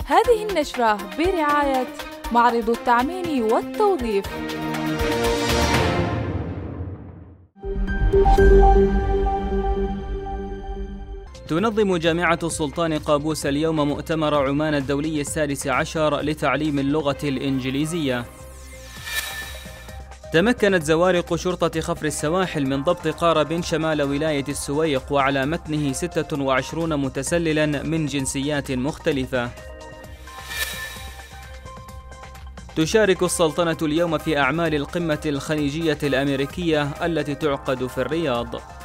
هذه النشرة برعاية معرض التعمير والتوظيف. تنظم جامعة السلطان قابوس اليوم مؤتمر عمان الدولي السادس عشر لتعليم اللغة الإنجليزية. تمكنت زوارق شرطة خفر السواحل من ضبط قارب شمال ولاية السويق وعلى متنه 26 متسللا من جنسيات مختلفة. تشارك السلطنة اليوم في أعمال القمة الخليجية الأمريكية التي تعقد في الرياض.